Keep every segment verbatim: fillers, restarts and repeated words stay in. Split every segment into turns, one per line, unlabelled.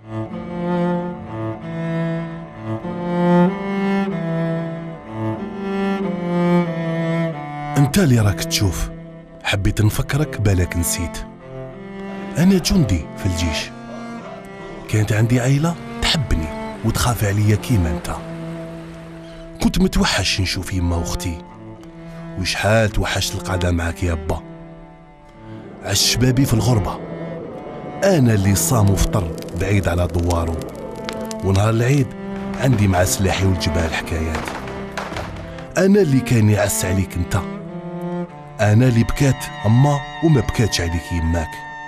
انت اللي راك تشوف، حبيت نفكرك بالك نسيت. انا جندي في الجيش، كانت عندي عائلة تحبني وتخاف عليا كيما انت. كنت متوحش نشوف يما واختي، وشحال توحشت القعدة معاك يا با. عشت شبابي في الغربة، انا اللي صام وفطر بعيد على دوارو، ونهار العيد عندي مع سلاحي والجبال حكايات. انا اللي كان يعس عليك انت، انا اللي بكات اما وما بكاتش عليك يماك.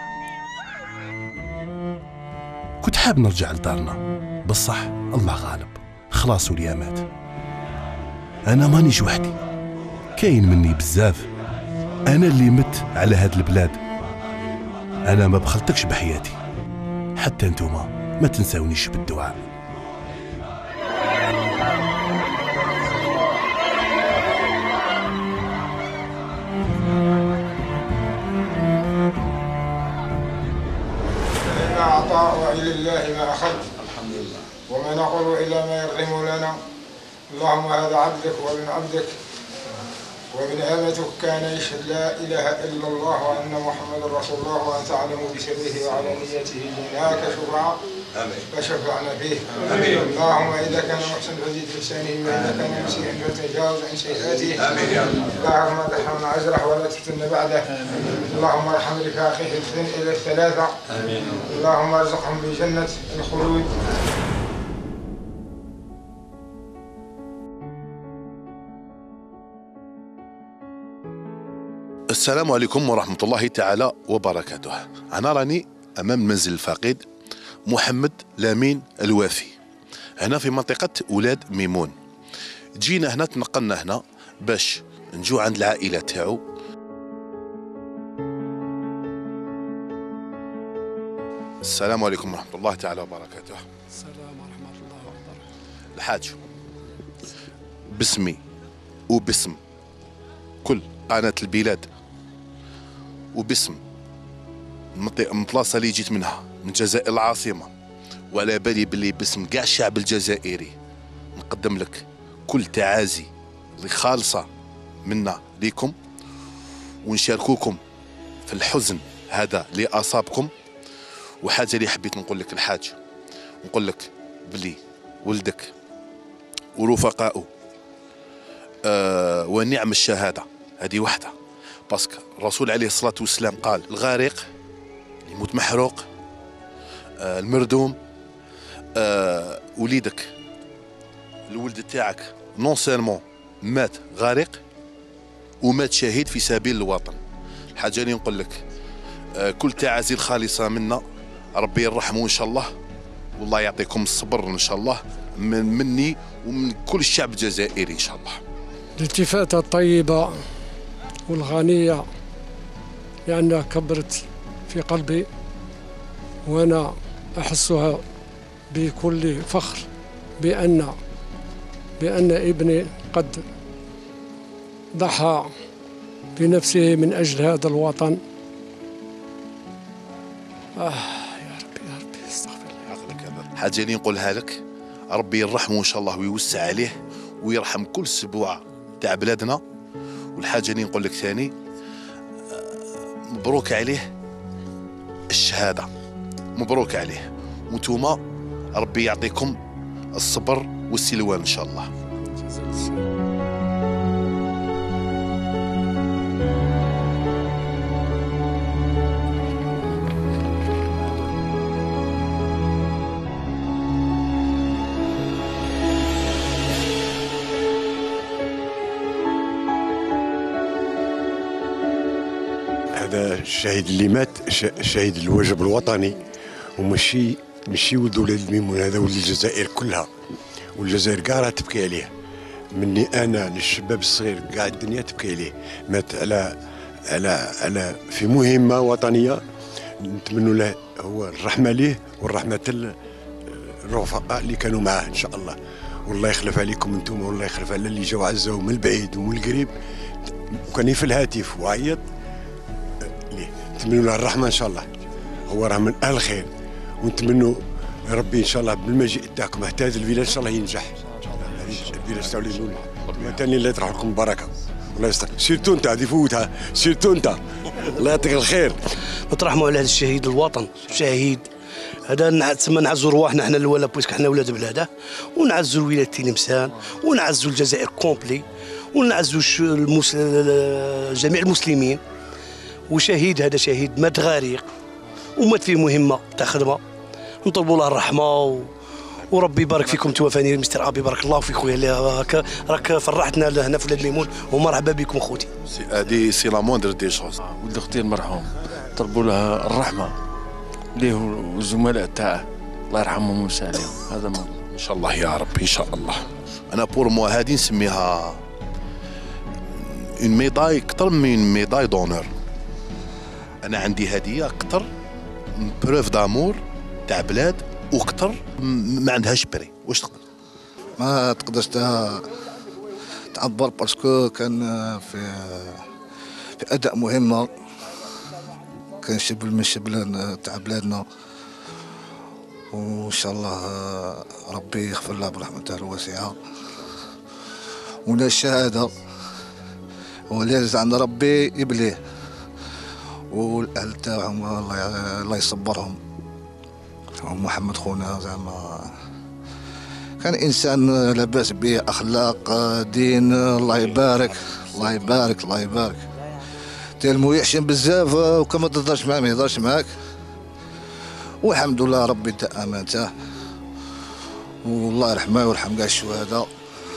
كنت حاب نرجع لدارنا، بصح الله غالب، خلاص وليا مات. انا مانيش وحدي، كاين مني بزاف. انا اللي مت على هاد البلاد. انا ما بخلتكش بحياتي، حتى انتوما ما تنساونيش بالدعاء.
إن أعطى وإلى الله ما أخذ، الحمد لله، وما نقول إلا ما يرضي مولانا. اللهم هذا عبدك وابن عبدك وابن أمتك كان يشهد لا إله إلا الله وأن محمد رسول الله، وأن تعلم بسره وعلانيته جئناك شفعاء فشفعنا فيه. آمين. اللهم إذا كان محسن فزد في لسانه، وإذا كان مسيئا فتجاوز عن سيئاته. آمين. اللهم ارحمنا أجرح ولا تفتن بعده. آمين. اللهم ارحم رفاقه اثن إلى الثلاثة. آمين. اللهم ارزقهم بجنة الخلود.
السلام عليكم ورحمة الله تعالى وبركاته. أنا راني أمام منزل الفقيد محمد لامين الوافي، هنا في منطقة أولاد ميمون. جينا هنا، تنقلنا هنا باش نجو عند العائلة تاعو. السلام عليكم ورحمة الله تعالى وبركاته.
السلام ورحمة الله وبركاته.
الحاج، باسمي وباسم كل قناة البلاد وباسم المبلاصة اللي جيت منها، من الجزائر العاصمة، وعلى بالي باللي باسم كاع الشعب الجزائري، نقدم لك كل تعازي اللي خالصة منا ليكم، ونشاركوكم في الحزن هذا اللي أصابكم. وحاجة اللي حبيت نقول لك الحاج، نقول لك بلي ولدك ورفقائه آه ونعم الشهادة هذه وحده، باسكو الرسول عليه الصلاة والسلام قال الغارق اللي يموت محروق، آه المردوم، آه وليدك الولد تاعك نون سيرمون مات غارق ومات شهيد في سبيل الوطن. الحاجة اللي نقول لك آه كل تعازي الخالصة منا، ربي يرحمه إن شاء الله، والله يعطيكم الصبر إن شاء الله من مني ومن كل الشعب الجزائري إن شاء الله.
الالتفاتة الطيبة والغنية لأنها كبرت في قلبي، وأنا أحسها بكل فخر بأن بأن ابني قد ضحى بنفسه من أجل هذا الوطن. آه يا ربي يا ربي استغفر الله.
حاجة اللي نقولها لك، ربي يرحمه إن شاء الله ويوسع عليه ويرحم كل سبوعة تاع بلادنا. والحاجة اللي نقول لك ثاني، مبروك عليه الشهادة، مبروك عليه، وانتوما ربي يعطيكم الصبر والسلوان إن شاء الله.
هذا الشهيد اللي مات شهيد الواجب الوطني، ومشي مشي ولد ولاد ميمون، هذا ولد الجزائر كلها، والجزائر كاع راه تبكي عليه، مني انا للشباب الصغير كاع الدنيا تبكي عليه. مات على على على في مهمه وطنيه، نتمنوا له هو الرحمه ليه والرحمه الرفقاء اللي كانوا معاه ان شاء الله. والله يخلف عليكم انتم، والله يخلف على اللي جاوا عزاو من البعيد ومن القريب، وكان في الهاتف وعيط ليه. نتمنوا له الرحمه ان شاء الله، هو راه من اهل الخير، ونتمنوا يا ربي ان شاء الله بالمجيء تاعكم حتى هذا الفيلاج ان شاء الله ينجح. الفيلاج تاع الليمون ثاني الله يطرح لكم البركه. الله يستر. سيرتو انت هذه فوتها، سيرتو انت. الله يعطيك الخير.
نترحموا على هذا الشهيد الوطن، شهيد هذا تسمى نعزوا رواحنا حنا الاولى بويسك حنا ولاد بلاده، ونعزوا ولايه تلمسان، ونعزوا الجزائر كومبلي، ونعزوا المس... جميع المسلمين. وشهيد هذا شهيد مات غريق ومات في مهمه تاع خدمه، نطلبوا له الرحمه و... وربي يبارك فيكم توفاني مستر ابي، بارك الله فيك خويا، راك راك فرحتنا هنا في ولاد الليمون، ومرحبا بكم خوتي.
هذه سي لا موندر دي شوز.
ولد اختي المرحوم طلبوا له الرحمه ليه والزملاء تاعه الله يرحمهم ويوسع عليهم. هذا ما
ان شاء الله يا رب ان شاء الله. انا بور موا هذه نسميها اون ميداي اكثر من ميداي دونور. انا عندي هديه اكثر بروف دامور تاع بلاد واكثر ما عندهاش بري. واش تقدر؟
ما تقدرش تعبر باسكو كان في في اداء مهمه، كان شبل من شبل تاع بلادنا، وان شاء الله ربي يغفر له برحمته الواسعه. ولا الشهاده واللي عند ربي يبليه، والاهل تاعهم الله الله يصبرهم. محمد خونا زعما كان انسان لاباس به، اخلاق دين، الله يبارك الله يبارك الله يبارك. تلمو يحشم بزاف وكما تهضرش معاه ما يهضرش معاك، والحمد لله ربي تا امانته، والله يرحمه ويرحم كاع الشهداء.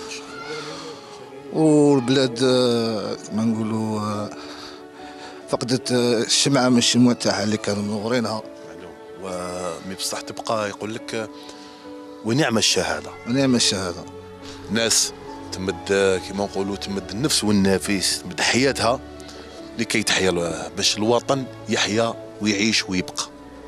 والبلاد كما نقولوا فقدت الشمعة من الشموع تاعها اللي كانوا منورينها.
ومي بصح تبقى يقول لك ونعم الشهاده.
ونعم الشهاده.
ناس تمد كما نقولوا تمد النفس والنفيس تمد حياتها لكي تحيا باش الوطن يحيا ويعيش ويبقى.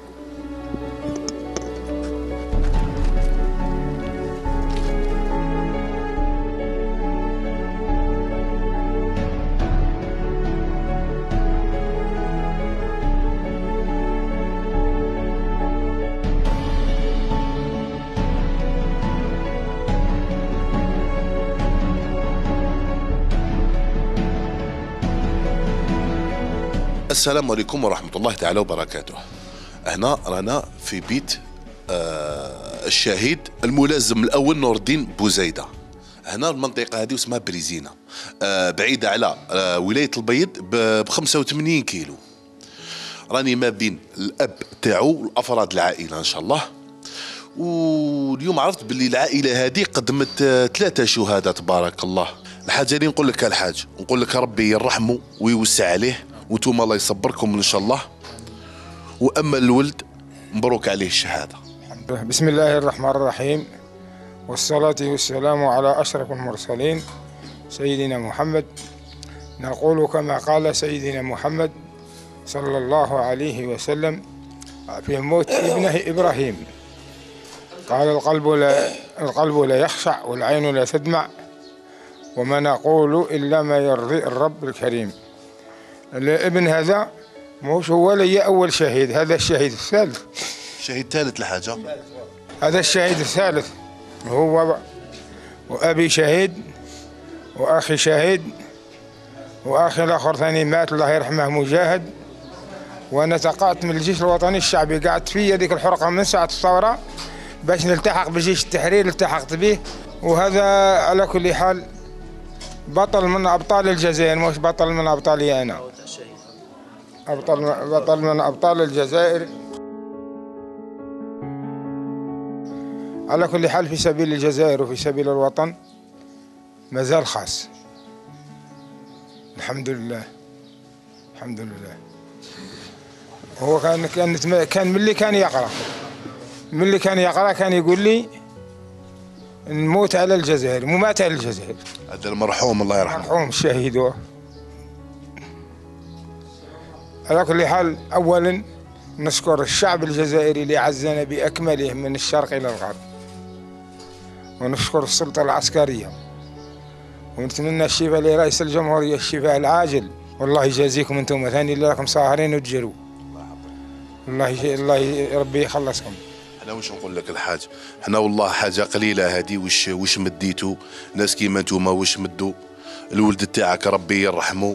السلام عليكم ورحمة الله تعالى وبركاته. هنا رانا في بيت آه الشهيد الملازم الأول نور الدين بوزيدة. هنا المنطقة هذه اسمها بريزينة، آه بعيدة على آه ولاية البيض ب خمسة وثمانين كيلو. راني ما بين الأب تاعو والأفراد العائلة إن شاء الله. واليوم عرفت باللي العائلة هذه قدمت آه ثلاثة شهداء تبارك الله. الحاجة اللي نقول لك الحاج نقول لك ربي يرحمه ويوسع عليه، وانتم الله يصبركم ان شاء الله. واما الولد مبروك عليه الشهاده.
بسم الله الرحمن الرحيم، والصلاه والسلام على اشرف المرسلين سيدنا محمد. نقول كما قال سيدنا محمد صلى الله عليه وسلم في موت ابنه ابراهيم، قال القلب لا القلب لا يخشع والعين لا تدمع، وما نقول الا ما يرضي الرب الكريم. الابن هذا مش هو لي أول شهيد، هذا الشهيد الثالث.
شهيد ثالث الحاجة.
هذا الشهيد الثالث هو، وأبي شهيد وأخي شهيد وأخي الآخر ثاني مات الله يرحمه مجاهد. وأنا تقاعدت من الجيش الوطني الشعبي، قعدت في هذيك الحرقة من ساعة الثورة باش نلتحق بجيش التحرير، التحقت به. وهذا على كل حال بطل من أبطال الجزائر، مش بطل من أبطالي أنا، أبطال بطل من أبطال الجزائر. على كل حال في سبيل الجزائر وفي سبيل الوطن مازال خاص، الحمد لله الحمد لله. هو كان كان كان ملي كان يقرأ ملي كان يقرأ كان يقول لي نموت على الجزائر، مو مات على الجزائر.
هذا المرحوم الله يرحمه،
المرحوم الشهيد هو. على كل حال أولا نشكر الشعب الجزائري اللي عزنا بأكمله من الشرق إلى الغرب، ونشكر السلطة العسكرية، ونتمنى الشفاء لرئيس الجمهورية، الشفاء العاجل. والله يجازيكم انتم ثاني اللي راكم ساهرين وتجروا. الله الله ربي يخلصكم.
احنا واش نقول لك الحاج، احنا والله حاجه قليله هذه واش واش مديتو، ناس كيما نتوما واش مدوا الولد تاعك ربي يرحمه.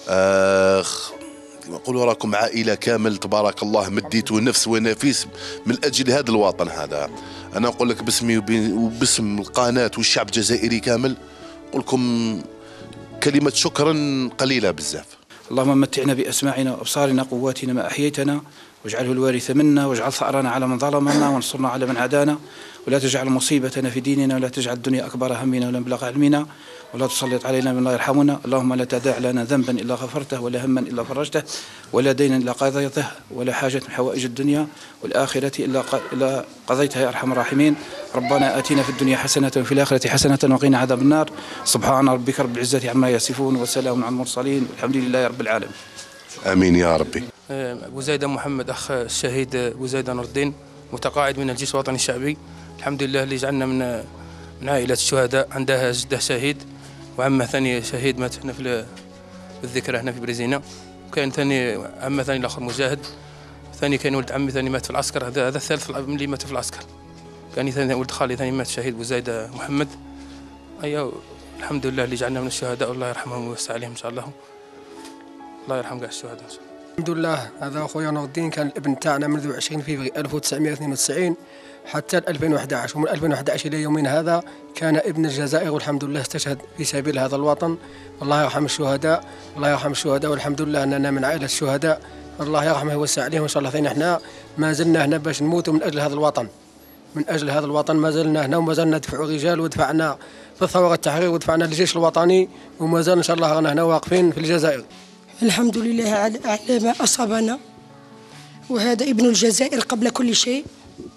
اخ كما نقولوا راكم عائله كامل تبارك الله، مديتوا نفس ونفيس من اجل هذا الوطن هذا. انا نقول لك باسمي وباسم القناه والشعب الجزائري كامل نقول لكم كلمه شكرا قليله بزاف.
اللهم متعنا باسماعنا وابصارنا قواتنا ما احييتنا، واجعله الوارث منا، واجعل ثأرنا على من ظلمنا، وانصرنا على من عادانا، ولا تجعل مصيبتنا في ديننا، ولا تجعل الدنيا أكبر همنا ولا مبلغ علمنا، ولا تسلط علينا من لا يرحمنا. اللهم لا تدع لنا ذنبا إلا غفرته، ولا هما إلا فرجته، ولا دينا إلا قضيته، ولا حاجة من حوائج الدنيا والآخرة إلا إلا قضيتها يا أرحم الراحمين. ربنا آتنا في الدنيا حسنة وفي الآخرة حسنة وقنا عذاب النار. سبحان ربك رب العزة عما يصفون، وسلام على المرسلين، والحمد لله رب العالمين.
آمين يا ربي.
بوزيدة محمد، أخ الشهيد بوزيدة نور الدين، متقاعد من الجيش الوطني الشعبي. الحمد لله اللي جعلنا من من عائلة الشهداء، عندها جده شهيد وعمه ثاني شهيد مات هنا في الذكرى هنا في بريزينا، وكان ثاني عمه ثاني الآخر مجاهد، ثاني كان ولد عمي ثاني مات في العسكر، هذا هذا الثالث من اللي مات في العسكر. كان ثاني ولد خالي ثاني مات شهيد بوزيدة محمد. أيوه الحمد لله اللي جعلنا من الشهداء، والله يرحمهم ويوسع عليهم إن شاء الله. الله يرحم كاع الشهداء إن شاء الله.
الحمد لله. هذا أخويا نور الدين كان الابن تاعنا منذ عشرين فبراير ألف وتسعمائة واثنين وتسعين حتى ألفين وأحد عشر، ومن ألفين وأحد عشر إلى يومنا هذا كان ابن الجزائر، والحمد لله استشهد في سبيل هذا الوطن. الله يرحم الشهداء، الله يرحم الشهداء، والحمد لله أننا من عائلة الشهداء. الله يرحمه ويوسع عليهم إن شاء الله. ثاني احنا ما زلنا هنا باش نموتوا من أجل هذا الوطن، من أجل هذا الوطن ما زلنا هنا، وما زلنا ندفعوا رجال، ودفعنا في الثورة التحرير، ودفعنا للجيش الوطني، وما زال إن شاء الله رانا هنا واقفين في الجزائر.
الحمد لله على ما أصابنا، وهذا ابن الجزائر قبل كل شيء،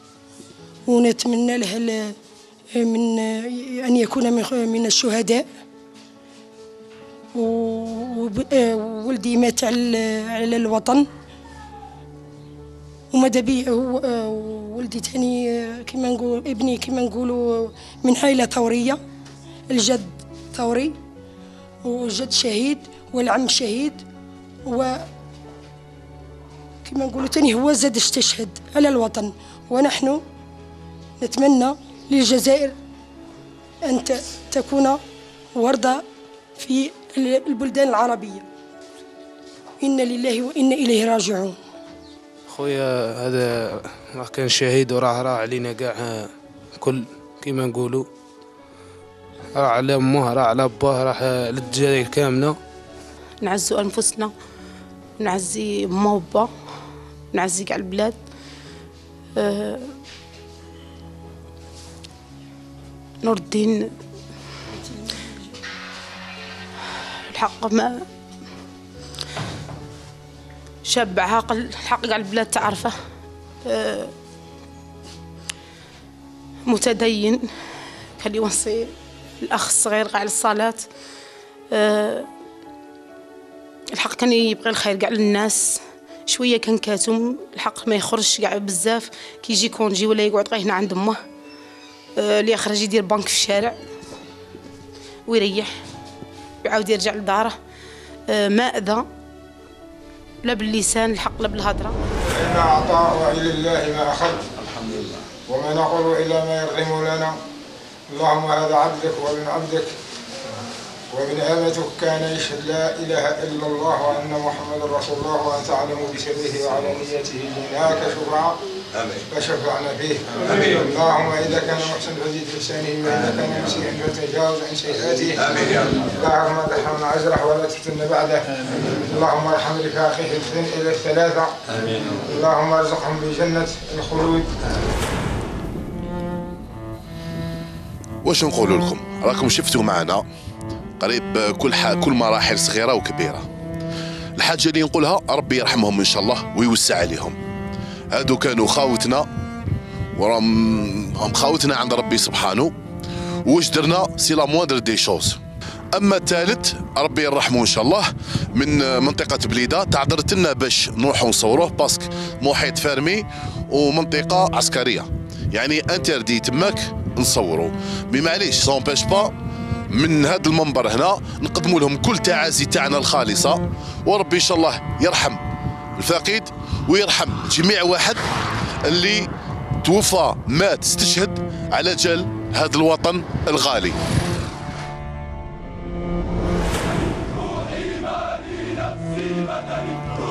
ونتمنى له من أن يكون من الشهداء. وولدي مات على الوطن، وماذا بي ولدي ثاني كما نقول ابني كما نقولوا من عائلة ثورية، الجد ثوري وجد شهيد والعم شهيد، و كما نقولوا ثاني هو زاد استشهد على الوطن. ونحن نتمنى للجزائر أن تكون وردة في البلدان العربية. إنا لله وإنا إليه راجعون.
خويا هذا راه كان شهيد، وراه راه علينا كاع كل كيما نقولوا، راه على امه، راه على باه، راه للجزائر كامله.
نعزوا انفسنا، نعزي ما وبا، نعزي كاع البلاد. أه نور الدين الحق ما شاب عاقل، الحق كاع البلاد تعرفه. أه متدين، كان يوصي الأخ الصغير قاع للصلاة. أه الحق كان يبغي الخير كاع للناس، شوية كان كاتم، الحق ما يخرجش كاع بزاف، كي يجي كونجي ولا يقعد غير هنا عند امه. أه اللي يخرج يدير بنك في الشارع ويريح ويعاود يرجع لداره. أه ما أذى لا باللسان الحق لا بالهضرة.
إن أعطى وإلى الله ما أخذ، الحمد لله، وما نقول إلا ما يرحم لنا. اللهم هذا عبدك وابن عبدك وابن أمتك كان يشهد لا إله إلا الله وأن محمد رسول الله، وأن تعلم بسره وعلانيته جئناك شفعاء فشفعنا فيه. آمين. اللهم إذا كان محسن فزد في لسانه، وإذا كان مسيئا فتجاوز عن سيئاته. آمين. اللهم ترحمنا عزره ولا تفتن بعده. اللهم ارحم رفاقه إلى الثلاثة. آمين. اللهم ارزقهم بجنة الخلود.
واش نقول لكم، راكم شفتوا معنا قريب كل كل مراحل صغيره وكبيره. الحاجه اللي نقولها ربي يرحمهم ان شاء الله ويوسع عليهم. هادو كانوا خاوتنا وراهم خاوتنا عند ربي سبحانه، واش درنا سي لا موادر دي شوز. اما الثالث ربي يرحمه ان شاء الله من منطقه بليده، تعذرت لنا باش نروحوا نصوروه باسك محيط فارمي ومنطقه عسكريه، يعني انتردي تماك نصوروا. مي معليش سون باش با من هذا المنبر هنا نقدموا لهم كل تعازي تاعنا الخالصه، وربي ان شاء الله يرحم الفقيد ويرحم جميع واحد اللي توفى مات استشهد على جال هذا الوطن الغالي.
روحي مالي نفسي بدني